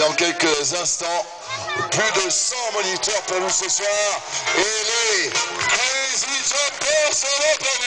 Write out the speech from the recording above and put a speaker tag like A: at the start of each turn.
A: dans quelques instants. Plus de 100 moniteurs pour vous ce soir. Et les Crazy Jumpers sont là.